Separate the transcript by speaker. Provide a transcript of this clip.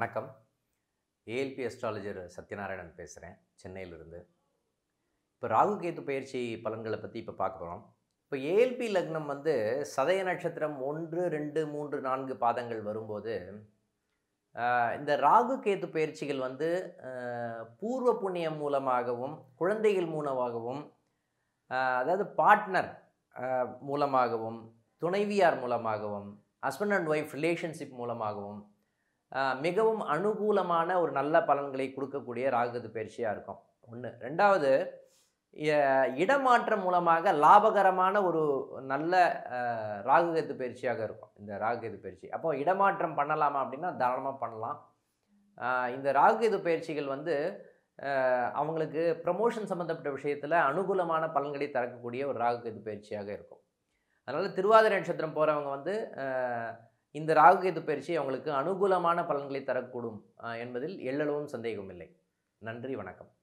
Speaker 1: வணக்கம். ALP astrologer Sathyanarayanan பேசுகிறேன், சென்னையிலிருந்து. இப்போ ராகு கேது பயிற்சி பலன்களை பற்றி இப்போ பார்க்க போகிறோம். இப்போ ஏஎல்பி லக்னம் வந்து சதய நட்சத்திரம் 1, 2, 3, 4 பாதங்கள் வரும்போது இந்த ராகு கேது பயிற்சிகள் வந்து பூர்வ புண்ணியம் மூலமாகவும் குழந்தைகள் மூலமாகவும் அதாவது பார்ட்னர் மூலமாகவும் துணைவியார் மூலமாகவும் ஹஸ்பண்ட் அண்ட் ஒய்ஃப் ரிலேஷன்ஷிப் மூலமாகவும் மிகவும் அனுகூலமான ஒரு நல்ல பலன்களை கொடுக்கக்கூடிய ராகுகேது பயிற்சியாக இருக்கும். ஒன்று. ரெண்டாவது, இடமாற்றம் மூலமாக லாபகரமான ஒரு நல்ல ராகுகேது பயிற்சியாக இருக்கும் இந்த ராகுகேது பயிற்சி. அப்போ இடமாற்றம் பண்ணலாமா அப்படின்னா தாராளமாக பண்ணலாம். இந்த ராகுகேது பயிற்சிகள் வந்து அவங்களுக்கு ப்ரமோஷன் சம்மந்தப்பட்ட விஷயத்தில் அனுகூலமான பலன்களை தரக்கூடிய ஒரு ராகுகேது பயிற்சியாக இருக்கும். அதனால் திருவாதிரை நட்சத்திரம் போகிறவங்க வந்து இந்த ராகுகேது பயிற்சி அவங்களுக்கு அனுகூலமான பலன்களை தரக்கூடும் என்பதில் எள்ளளவும் சந்தேகம் இல்லை. நன்றி, வணக்கம்.